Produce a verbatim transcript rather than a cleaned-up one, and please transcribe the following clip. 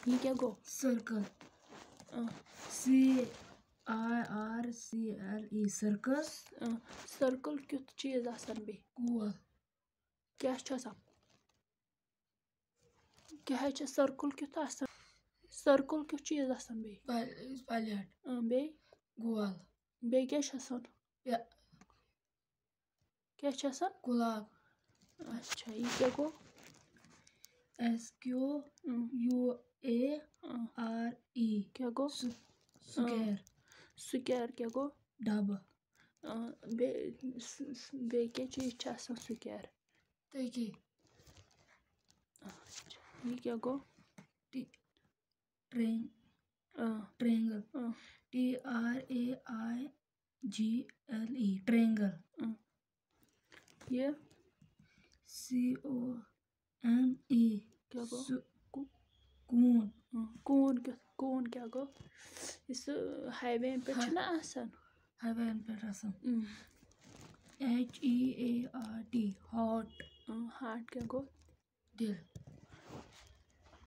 ये क्या गो? Circle. C I R C L E circus. Circle क्युत चीज आसान बे? गोल. क्या छ आसान? क्या है छ सर्कल क्युत आसान? सर्कल क्युत चीज आसान बे? पैलेट. बे गोल. बे क्या छ आसान? क्या छ आसान? गुलाब. अच्छा ये क्या गो? S Q U A R E क्या गो? स्क्वायर. स्क्वायर क्या गो? डब. बे बे क्या चीज छ आसान स्क्वायर? देखिए. ये क्या गो? ट्रेंग triangle. T R A I G L E triangle. ये C O N E क्या गो? कून. कून क्या कून क्या गो? इस हाईवे पे छ ना आसान? हाईवे पे आसान. H E A R T heart. Heart क्या गो? दिल.